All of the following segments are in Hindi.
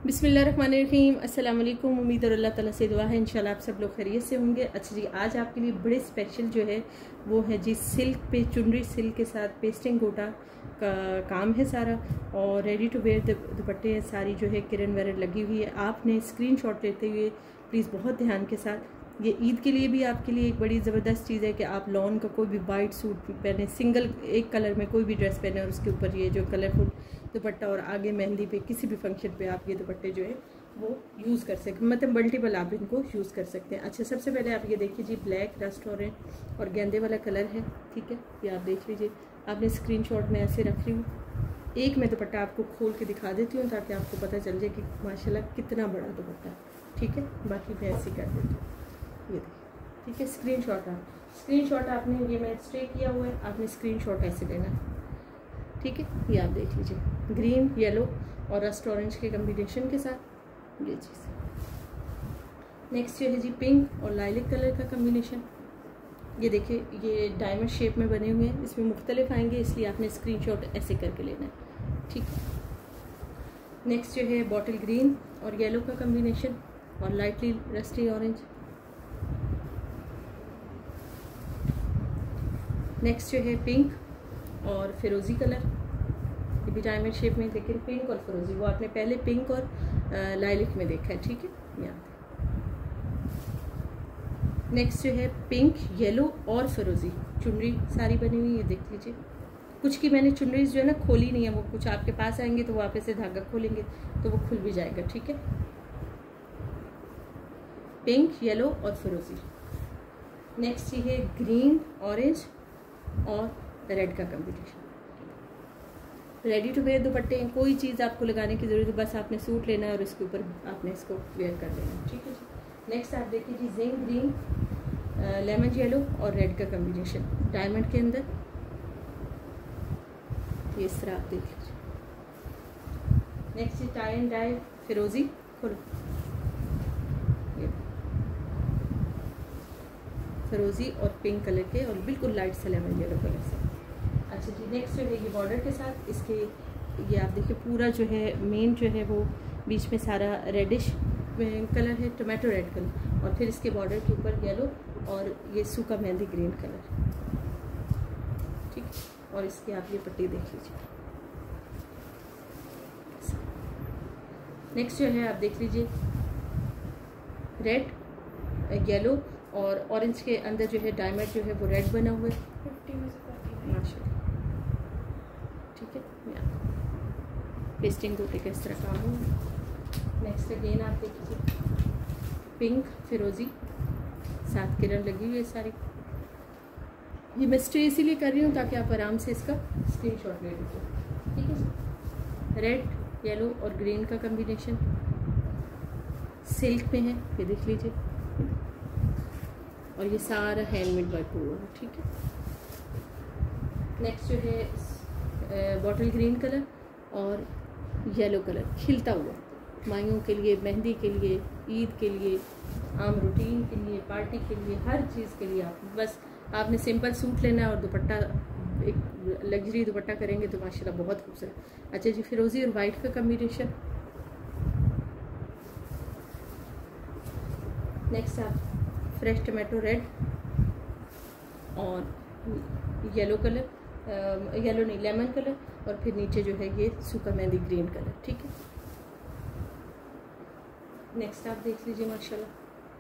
बिस्मिल्लाहिर्रहमानिर्रहीम। अस्सलाम वालेकुम। उम्मीद और अल्लाह ताला से दुआ है इंशाल्लाह आप सब लोग खैरियत से होंगे। अच्छा जी, आज आपके लिए बड़े स्पेशल जो है वो है जी सिल्क पे चुनरी सिल्क के साथ पेस्टिंग गोटा का काम है सारा, और रेडी टू वेयर दुपट्टे सारी जो है किरण वगैरह लगी हुई है। आपने स्क्रीनशॉट लेते हुए प्लीज़ बहुत ध्यान के साथ, ये ईद के लिए भी आपके लिए एक बड़ी ज़बरदस्त चीज़ है कि आप लॉन का कोई भी वाइट सूट पहने, सिंगल एक कलर में कोई भी ड्रेस पहने और उसके ऊपर ये जो कलरफुल दुपट्टा और आगे मेहंदी पे किसी भी फंक्शन पे आप ये दुपट्टे जो है वो यूज़ कर सकते हैं, मतलब मल्टीपल आप इनको यूज़ कर सकते हैं। अच्छा, सबसे पहले आप ये देखिए जी, ब्लैक रस्ट ऑरेंज और गेंदे वाला कलर है, ठीक है, ये आप देख लीजिए। आपने स्क्रीनशॉट में ऐसे रख रही हूँ, एक मैं दुपट्टा आपको खोल के दिखा देती हूँ ताकि आपको पता चल जाए कि माशाल्लाह कितना बड़ा दुपट्टा है, ठीक है। बाकी मैं ऐसे कर देती हूँ, ये देखिए, ठीक है। स्क्रीनशॉट आपने, ये मैं स्टे किया हुआ है, आपने स्क्रीनशॉट ऐसे लेना है, ठीक है। ये आप देख लीजिए, ग्रीन येलो और रस्ट ऑरेंज के कम्बिनेशन के साथ ये चीज़। नेक्स्ट ये है जी पिंक और लाइलिक कलर का कम्बिनेशन। ये देखिए, ये डायमंड शेप में बने हुए हैं, इसमें मुख्तलिफ आएंगे, इसलिए आपने स्क्रीनशॉट ऐसे करके लेना है, ठीक है। नेक्स्ट जो है बॉटल ग्रीन और येलो का कम्बिनेशन और लाइटली रस्टी ऑरेंज। नेक्स्ट जो है पिंक और फिरोज़ी कलर, ये भी डायमंड शेप में, लेकिन पिंक और फिरोज़ी वो आपने पहले पिंक और लाइलिक में देखा है, ठीक है। यहाँ नेक्स्ट जो है पिंक येलो और फिरोज़ी चुनरी सारी बनी हुई, ये देख लीजिए। कुछ की मैंने चुनरी जो है ना खोली नहीं है, वो कुछ आपके पास आएंगे तो वो आप ऐसे धागा खोलेंगे तो वो खुल भी जाएगा, ठीक है। पिंक येलो और फिरोज़ी। नेक्स्ट ये है ग्रीन ऑरेंज और रेड का कम्बिनेशन। रेडी टू वेयर दुपट्टे हैं, कोई चीज़ आपको लगाने की ज़रूरत है, बस आपने सूट लेना है और उसके ऊपर आपने इसको वेयर कर देना है, ठीक है जी। नेक्स्ट आप देखिए जी, जिंक ग्रीन लेमन येलो और रेड का कम्बिनेशन डायमंड के अंदर, ये इस तरह आप देख लीजिए। नेक्स्ट टाई एंड डाई फिरोज़ी, खोलो, फिरोज़ी और पिंक कलर के और बिल्कुल लाइट से लेमन येलो कलर से। अच्छा जी, नेक्स्ट जो है ये बॉर्डर के साथ इसके, ये आप देखिए पूरा जो है मेन जो है वो बीच में सारा रेडिश कलर है, टोमेटो रेड कलर, और फिर इसके बॉर्डर के ऊपर येलो और ये सूखा मेहंदी ग्रीन कलर, ठीक। और इसकी आप ये पट्टी देख लीजिए। नेक्स्ट जो है आप देख लीजिए, रेड येलो और ऑरेंज के अंदर जो है डायमंड जो है वो रेड बना हुआ है, माशाल्लाह, ठीक है। पेस्टिंग गोटे का इस तरह काम हो। नेक्स्ट अगेन आप देखिए, पिंक फिरोज़ी साथ किरण लगी हुई है सारी। ये मैं स्टे इसीलिए कर रही हूँ ताकि आप आराम से इसका स्क्रीनशॉट ले लीजिए, ठीक है। रेड येलो और ग्रीन का कम्बिनेशन सिल्क में है, ये देख लीजिए, और ये सारा हैंडमेड वर्क हुआ है, ठीक है। नेक्स्ट जो है बॉटल ग्रीन कलर और येलो कलर खिलता हुआ, माइयों के लिए, मेहंदी के लिए, ईद के लिए, आम रूटीन के लिए, पार्टी के लिए, हर चीज़ के लिए आप बस आपने सिंपल सूट लेना है और दुपट्टा एक लग्जरी दुपट्टा करेंगे तो माशाल्लाह बहुत खूबसूरत। अच्छा जी, फिरोज़ी और वाइट का कम्बिनेशन। नेक्स्ट आप फ्रेश टमाटो रेड और येलो कलर, येलो नहीं लेमन कलर, और फिर नीचे जो है ये सूखा मेहंदी ग्रीन कलर, ठीक है। नेक्स्ट आप देख लीजिए, माशाल्लाह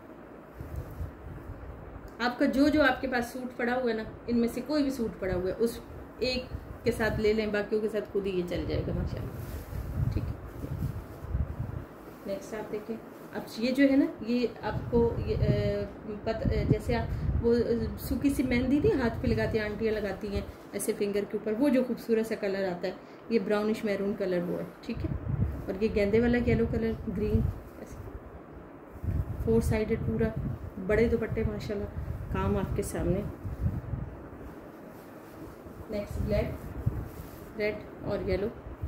आपका जो आपके पास सूट पड़ा हुआ है ना, इनमें से कोई भी सूट पड़ा हुआ है उस एक के साथ ले लें, बाकियों के साथ खुद ही ये चल जाएगा माशाल्लाह, ठीक है। नेक्स्ट आप देखें, अब ये जो है ना, ये आपको जैसे आप वो सूखी सी मेहंदी नहीं हाथ पे लगाती हैं, आंटियाँ लगाती हैं ऐसे फिंगर के ऊपर, वो जो खूबसूरत सा कलर आता है, ये ब्राउनिश मैरून कलर वो है, ठीक है। और ये गेंदे वाला येलो कलर ग्रीन, ऐसे 4 साइडेड पूरा बड़े दुपट्टे, माशाल्लाह काम आपके सामने। नेक्स्ट ब्लैक रेड और येलो।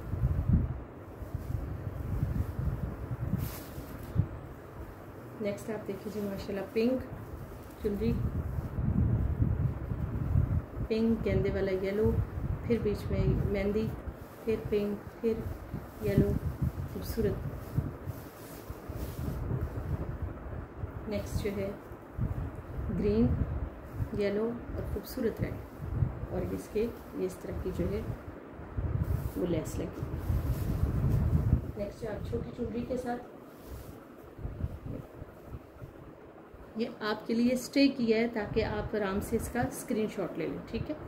नेक्स्ट आप देखिए जी, माशाल्लाह पिंक चुनरी, पिंक गेंदे वाला येलो, फिर बीच में मेहंदी, फिर पिंक, फिर येलो, खूबसूरत नेक्स्ट जो है ग्रीन, येलो और खूबसूरत रेड, और इसके ये इस तरह की जो है वो लेस लगी। नेक्स्ट जो आप छोटी चुनरी के साथ, ये आपके लिए स्टे किया है ताकि आप आराम से इसका स्क्रीनशॉट ले लें, ठीक है।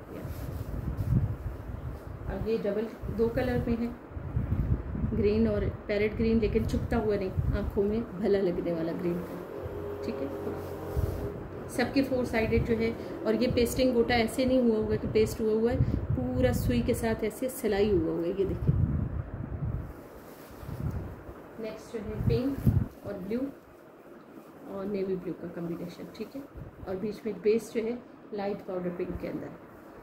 अब ये डबल 2 कलर में है, ग्रीन और पैरेट ग्रीन, लेकिन चुभता हुआ नहीं, आंखों में भला लगने वाला ग्रीन का, ठीक है। सबके 4 साइडेड जो है, और ये पेस्टिंग गोटा ऐसे नहीं हुआ होगा कि पेस्ट हुआ है, पूरा सुई के साथ ऐसे सिलाई हुआ है, ये देखिए। नेक्स्ट जो है पिंक और ब्लू और नेवी ब्लू का कॉम्बिनेशन, ठीक है, और बीच में बेस जो है लाइट पाउडर पिंक के अंदर।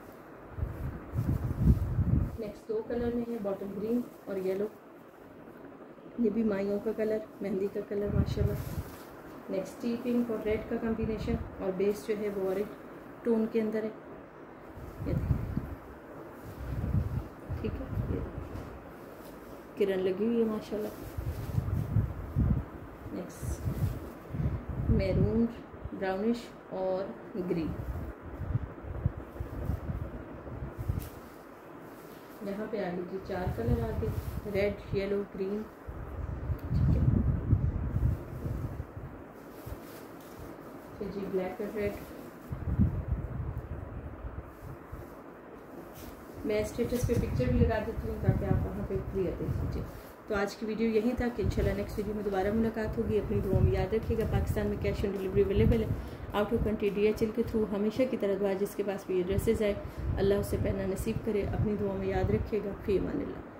नेक्स्ट 2 कलर में है, बॉटल ग्रीन और येलो, ये भी माइयों का कलर, मेहंदी का कलर माशाल्लाह। नेक्स्ट टी पिंक और रेड का कॉम्बिनेशन, और बेस जो है वो ऑरेंज टोन के अंदर है, ये ठीक है। ये किरण लगी हुई है माशाल्लाह। नेक्स्ट मैरून, ब्राउनिश और ग्रीन, यहाँ पे आ लीजिए 4 कलर आ गए, रेड, येलो, ग्रीन, ठीक है। फिर जी ब्लैक और रेड, मैं स्टेटस पे पिक्चर भी लगा देती हूँ ताकि आप वहाँ पे क्लियर देख लीजिए। तो आज की वीडियो यहीं था कि इंशाल्लाह नेक्स्ट वीडियो में दोबारा मुलाकात होगी। अपनी दुआ में याद रखिएगा, पाकिस्तान में कैश ऑन डिलीवरी अवेलेबल है, आउट ऑफ कंट्री DHL के थ्रू, हमेशा की तरह दुआ जिसके पास भी ये ड्रेसेस आए अल्लाह उसे पहनना नसीब करे। अपनी दुआ में याद रखिएगा। फ़ी अमानिल्लाह।